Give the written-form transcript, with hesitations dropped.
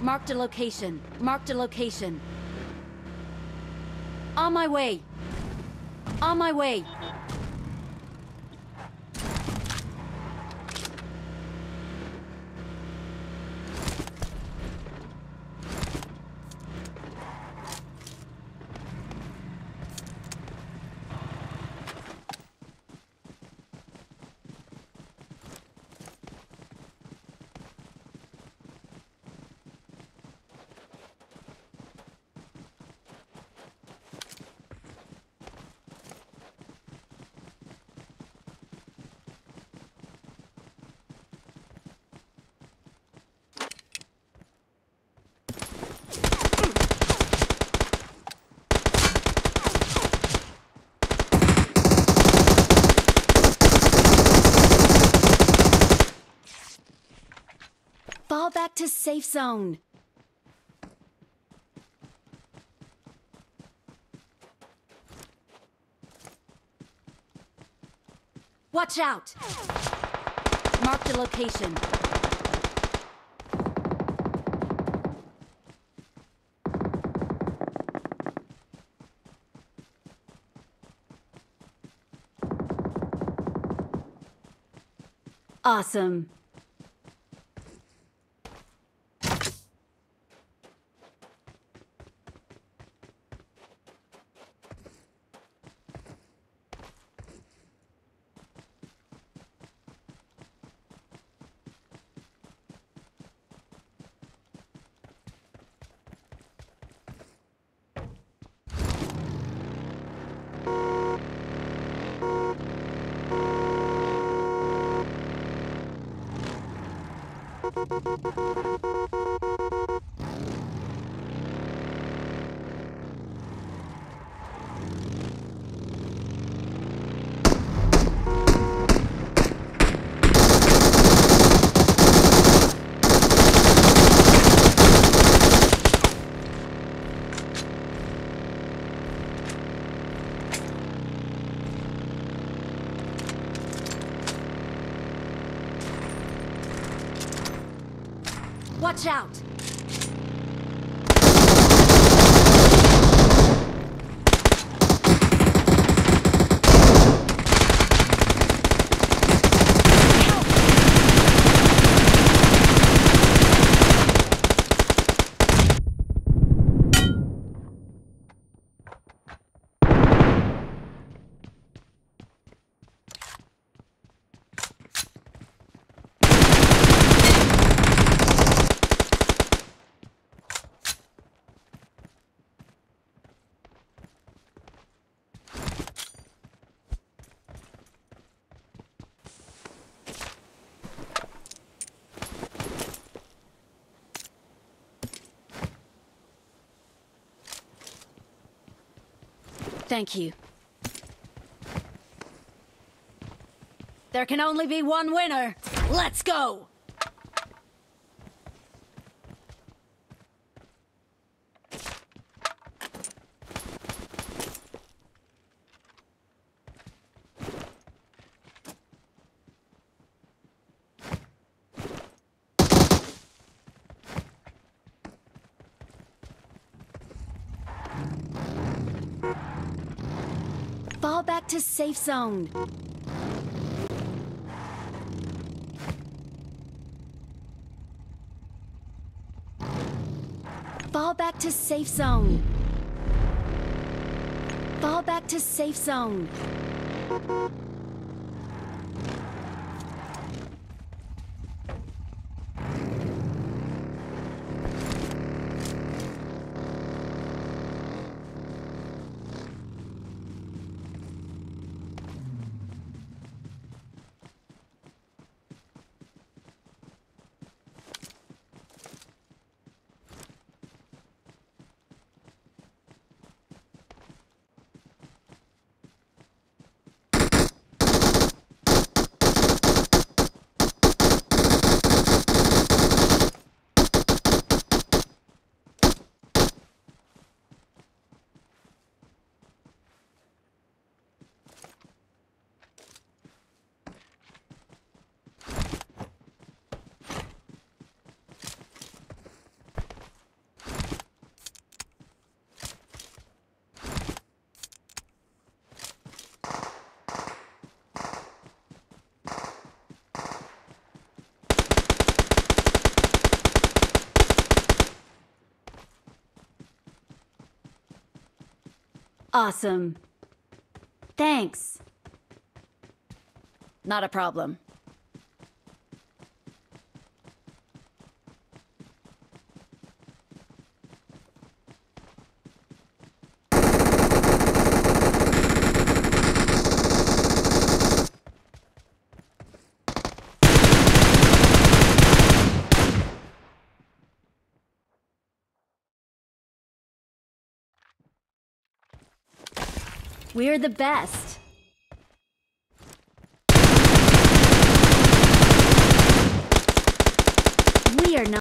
Marked a location. Marked a location. On my way. On my way. Fall back to safe zone. Watch out! Marked a location. Awesome. Watch out! Thank you. There can only be one winner. Let's go! Fall back to safe zone. Fall back to safe zone. Fall back to safe zone. Awesome. Thanks. Not a problem. We're the best. We are not.